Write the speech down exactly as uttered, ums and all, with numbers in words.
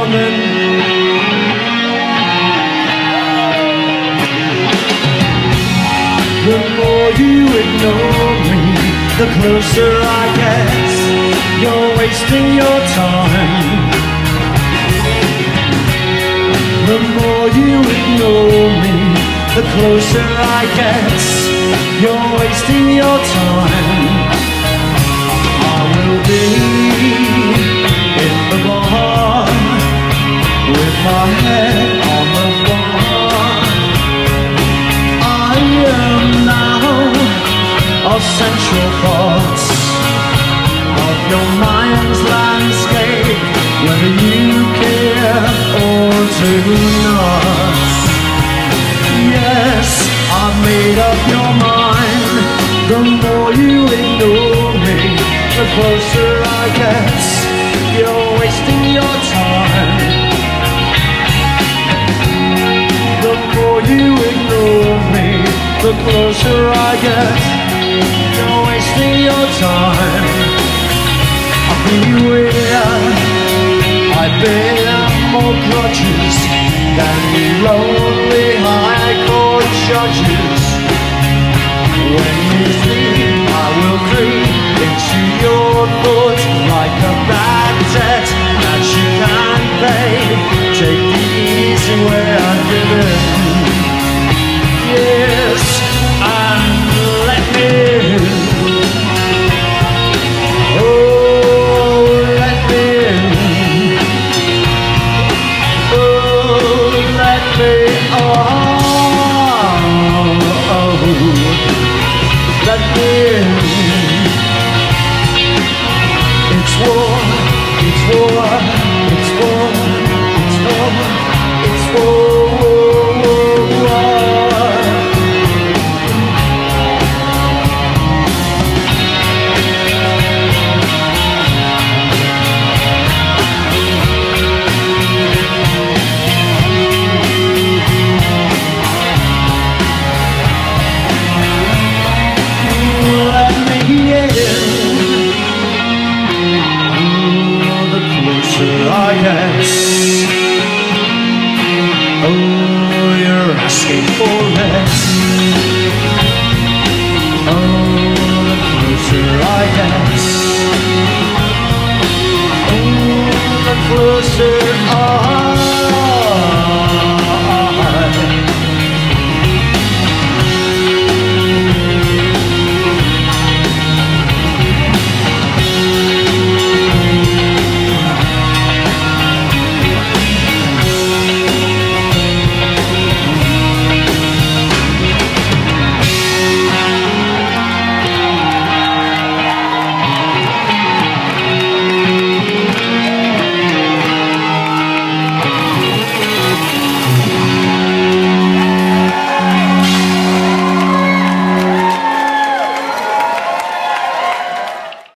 coming. The more you ignore me, the closer I get. You're wasting your time. The more you ignore me, the closer I get. You're wasting your time. I will be in the barn with my head on the bar. I am now a central part of your mind's landscape, whether you care or do not. Yes, I've made up your mind. The more you ignore me, the closer I get. You're wasting your time. The more you ignore me, the closer I get. You're wasting your time. Beware, I bear more grudges than you lonely high court judges. When you think I will creep into your foot like a bad debt that you can't pay, take the easy way I've given. Yes, and let me in. It's war, it's war, it's war, it's war, it's war.